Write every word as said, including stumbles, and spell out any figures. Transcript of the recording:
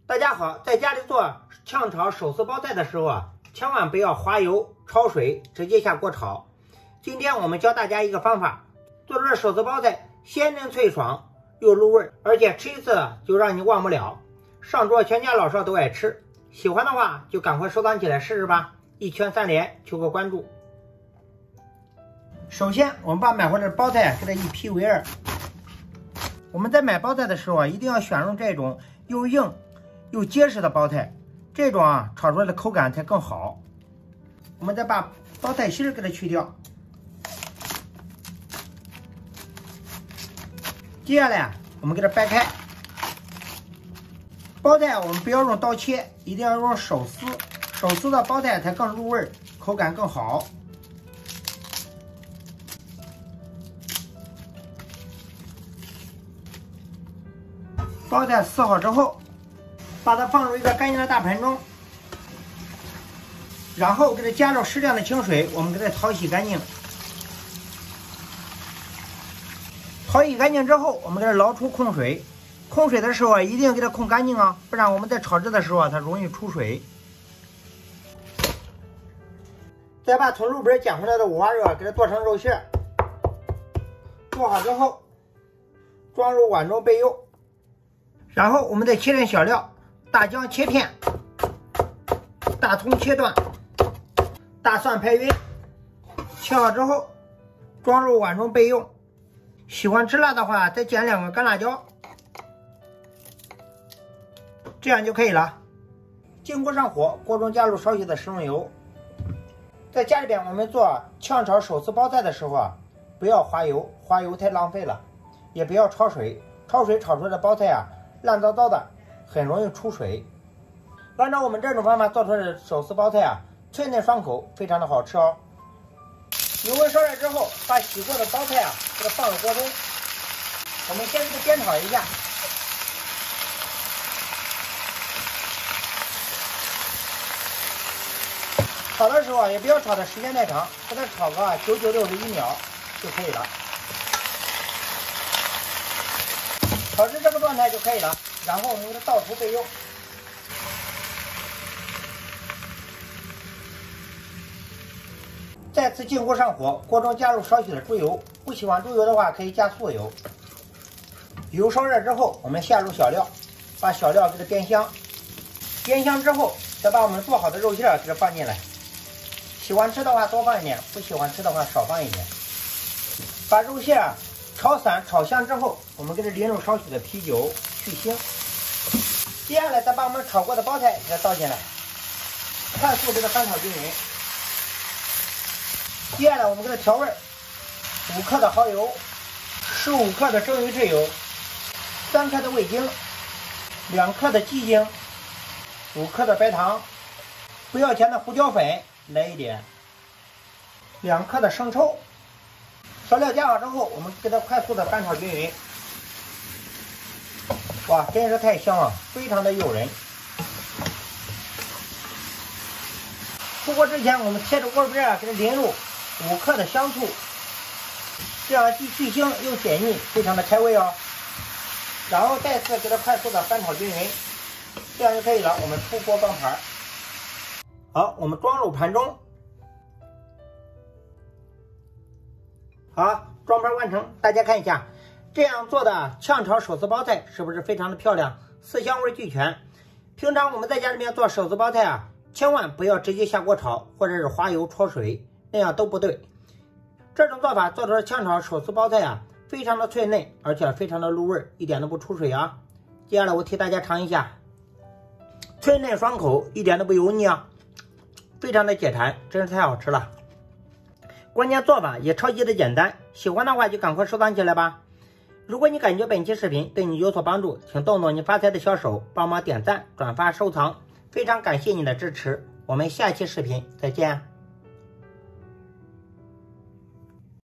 大家好，在家里做炝炒手撕包菜的时候啊，千万不要滑油、焯水，直接下锅炒。今天我们教大家一个方法，做这手撕包菜鲜嫩脆爽又入味，而且吃一次就让你忘不了，上桌全家老少都爱吃。喜欢的话就赶快收藏起来试试吧！一圈三连，求个关注。首先，我们把买回来的包菜给它一劈为二。我们在买包菜的时候啊，一定要选用这种又硬又结实的包菜，这种啊炒出来的口感才更好。我们再把包菜芯给它去掉。接下来我们给它掰开。包菜我们不要用刀切，一定要用手撕，手撕的包菜才更入味，口感更好。包菜撕好之后，把它放入一个干净的大盆中，然后给它加入适量的清水，我们给它淘洗干净。淘洗干净之后，我们给它捞出控水。控水的时候啊，一定要给它控干净啊，不然我们在炒制的时候啊，它容易出水。再把从路边捡回来的五花肉给它剁成肉馅，剁好之后装入碗中备用。然后我们再切成小料，大姜切片，大葱切段，大蒜拍匀，切好之后装入碗中备用。喜欢吃辣的话，再剪两个干辣椒，这样就可以了。进锅上火，锅中加入少许的食用油。在家里边我们做炝炒手撕包菜的时候啊，不要滑油，滑油太浪费了，也不要焯水，焯水炒出来的包菜啊烂糟糟的，很容易出水。按照我们这种方法做出来的手撕包菜啊，脆嫩爽口，非常的好吃哦。油温烧热之后，把洗过的包菜啊给它放入锅中，我们先给它煸炒一下。炒的时候啊，也不要炒的时间太长，给它炒个九九六十一秒就可以了。炒至这个状态就可以了，然后我们给它倒出备用。再次进锅上火，锅中加入少许的猪油，不喜欢猪油的话可以加素油。油烧热之后，我们下入小料，把小料给它煸香。煸香之后，再把我们做好的肉馅给它放进来。喜欢吃的话多放一点，不喜欢吃的话少放一点。把肉馅炒散炒香之后，我们给它淋入少许的啤酒去腥。接下来再把我们炒过的包菜给它倒进来，快速给它翻炒均匀。接下来我们给它调味，五克的蚝油，十五克的生鱼豉油，三克的味精，两克的鸡精，五克的白糖，不要钱的胡椒粉来一点，两克的生抽。调料加好之后，我们给它快速的翻炒均匀。哇，真是太香了，非常的诱人。出锅之前，我们贴着锅边啊，给它淋入五克的香醋，这样既去腥又解腻，非常的开胃哦。然后再次给它快速的翻炒均匀，这样就可以了。我们出锅装盘。好，我们装入盘中。好，装盘完成，大家看一下，这样做的炝炒手撕包菜是不是非常的漂亮，色香味俱全？平常我们在家里面做手撕包菜啊，千万不要直接下锅炒，或者是滑油焯水，那样都不对。这种做法做出来炝炒手撕包菜啊，非常的脆嫩，而且非常的入味，一点都不出水啊。接下来我替大家尝一下，脆嫩爽口，一点都不油腻啊，非常的解馋，真是太好吃了。关键做法也超级的简单，喜欢的话就赶快收藏起来吧。如果你感觉本期视频对你有所帮助，请动动你发财的小手，帮忙点赞、转发、收藏，非常感谢你的支持。我们下期视频再见。